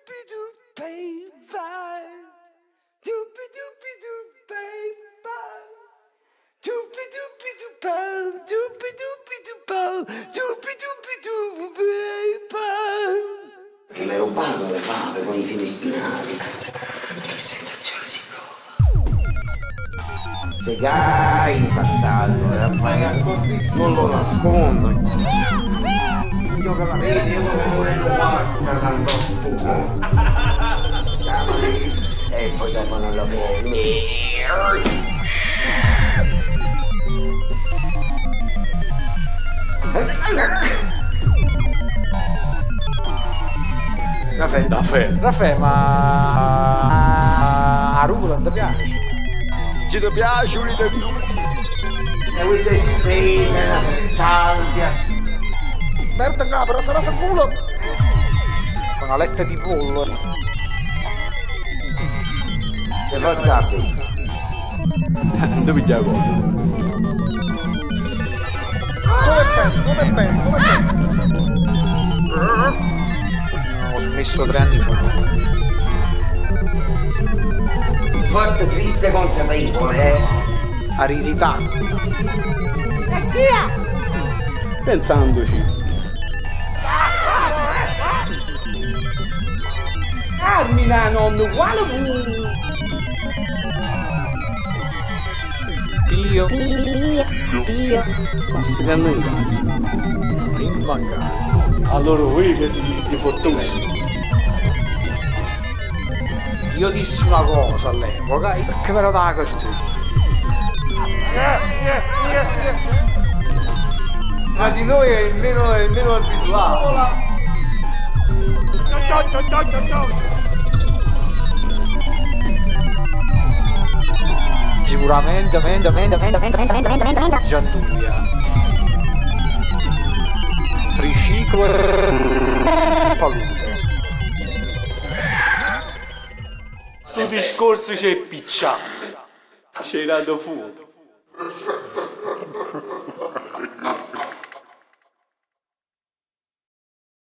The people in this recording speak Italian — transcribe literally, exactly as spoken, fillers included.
Che mi rubano le fave con i fili spinali. Che sensazione si prova. Se gai in passato, non lo nascondo. Io che la vedi, io come volendo qua, santo sputo. E poi dopo non lo vedi. Raffaele, Raffaele, Raffaele, ma a rugola non ti piace? ci ti piace un di tu? e questa è sera, salvia. Merda capra, sarà sul culo! Una letta di pollo. Che fa capi? Non piglia cosa? Come bene, come bene, come bene? Ho smesso tre anni fa. Forte, triste, consapevole, eh? Aridità. Pensandoci. Carmina, non uguale tu! Dio. Dio. Ma si danno in cazzo. In mancanza. Allora voi che siete di fottusi. Io dissi una cosa all'epoca, perché me lo dà così. Ma di noi è il meno, è il meno abituato. Ciao ciao ciao ciao ciao. Sicuramente, mente, mente, mente, mente, mente, mente, mente, mente. Gianduia. Triciclo e palude. Su discorso c'è picciato. C'è dato fuoco.